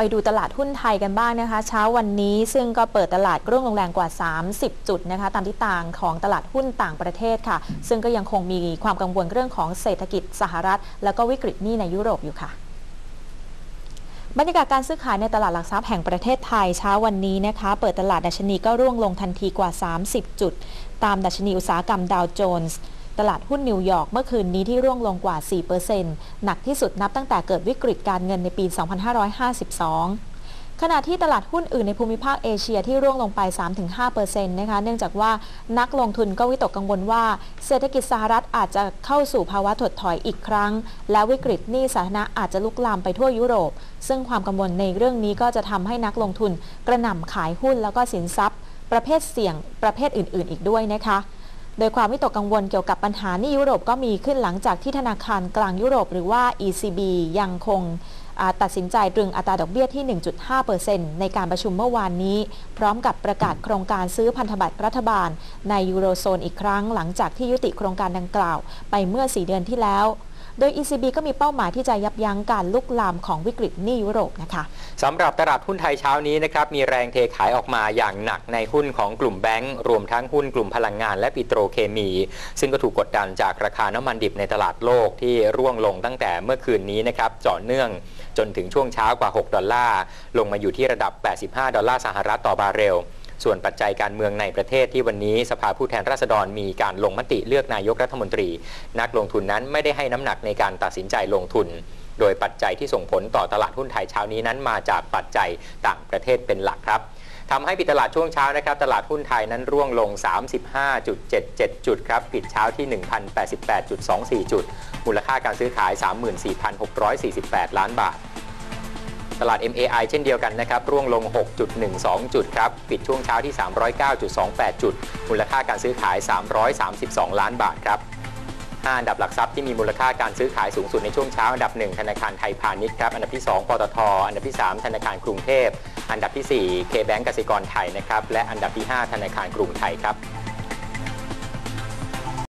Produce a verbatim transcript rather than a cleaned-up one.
ไปดูตลาดหุ้นไทยกันบ้างนะคะเช้าวันนี้ซึ่งก็เปิดตลาดร่วงลงแรงกว่าสามสิบจุดนะคะตามทิศทางของตลาดหุ้นต่างประเทศค่ะซึ่งก็ยังคงมีความกังวลเรื่องของเศรษฐกิจสหรัฐแล้วก็วิกฤตหนี้ในยุโรปอยู่ค่ะบรรยากาศการซื้อขายในตลาดหลักทรัพย์แห่งประเทศไทยเช้าวันนี้นะคะเปิดตลาดดัชนีก็ร่วงลงทันทีกว่าสามสิบจุดตามดัชนีอุตสาหกรรมดาวโจนส์ตลาดหุ้นนิวยอร์กเมื่อคืนนี้ที่ร่วงลงกว่า สี่เปอร์เซ็นต์ หนักที่สุดนับตั้งแต่เกิดวิกฤตการเงินในปี สองพันห้าร้อยห้าสิบสอง ขณะที่ตลาดหุ้นอื่นในภูมิภาคเอเชียที่ร่วงลงไป สามถึงห้าเปอร์เซ็นต์ นะคะเนื่องจากว่านักลงทุนก็วิตกกังวลว่าเศรษฐกิจสหรัฐอาจจะเข้าสู่ภาวะถดถอยอีกครั้งและวิกฤตหนี้สาธารณะอาจจะลุกลามไปทั่วยุโรปซึ่งความกังวลในเรื่องนี้ก็จะทำให้นักลงทุนกระหน่ำขายหุ้นแล้วก็สินทรัพย์ประเภทเสี่ยงประเภทอื่นๆอีกด้วยนะคะโดยความวิตกกังวลเกี่ยวกับปัญหาหนี้ยุโรปก็มีขึ้นหลังจากที่ธนาคารกลางยุโรปหรือว่า อี ซี บี ยังคงตัดสินใจตรึงอัตราดอกเบี้ยที่ หนึ่งจุดห้าเปอร์เซ็นต์ ในการประชุมเมื่อวานนี้พร้อมกับประกาศโครงการซื้อพันธบัตรรัฐบาลในยูโรโซนอีกครั้งหลังจากที่ยุติโครงการดังกล่าวไปเมื่อสี่เดือนที่แล้วโดย อี ซี บี ก็มีเป้าหมายที่จะยับยั้งการลุกลามของวิกฤตหนี้ยุโรปนะคะสำหรับตลาดหุ้นไทยเช้านี้นะครับมีแรงเทขายออกมาอย่างหนักในหุ้นของกลุ่มแบงก์รวมทั้งหุ้นกลุ่มพลังงานและปิโตรเคมีซึ่งก็ถูกกดดันจากราคาน้ำมันดิบในตลาดโลกที่ร่วงลงตั้งแต่เมื่อคืนนี้นะครับต่อเนื่องจนถึงช่วงเช้ากว่าหกดอลลาร์ลงมาอยู่ที่ระดับแปดสิบห้าดอลลาร์สหรัฐต่อบาร์เรลส่วนปัจจัยการเมืองในประเทศที่วันนี้สภาผู้แทนราษฎรมีการลงมติเลือกนายกรัฐมนตรีนักลงทุนนั้นไม่ได้ให้น้ำหนักในการตัดสินใจลงทุนโดยปัจจัยที่ส่งผลต่อตลาดหุ้นไทยเช้านี้นั้นมาจากปัจจัยต่างประเทศเป็นหลักครับทำให้ปิดตลาดช่วงเช้านะครับตลาดหุ้นไทยนั้นร่วงลง สามสิบห้าจุดเจ็ดเจ็ด จุดครับปิดเช้าที่ หนึ่งพันแปดสิบแปดจุดสองสี่ จุดมูลค่าการซื้อขาย สามหมื่นสี่พันหกร้อยสี่สิบแปด ล้านบาทตลาด เอ็ม เอ ไอ เช่นเดียวกันนะครับร่วงลง หกจุดหนึ่งสอง จุดครับปิดช่วงเช้าที่ สามร้อยเก้าจุดสองแปด จุดมูลค่าการซื้อขาย สามร้อยสามสิบสอง ล้านบาทครับห้าอันดับหลักทรัพย์ที่มีมูลค่าการซื้อขายสูงสุดในช่วงเช้าอันดับหนึ่งธนาคารไทยพาณิชย์ครับอันดับที่สองปตท.อันดับที่สามธนาคารกรุงเทพอันดับที่สี่ K-Bank กสิกรไทยนะครับและอันดับที่ห้าธนาคารกรุงไทยครับ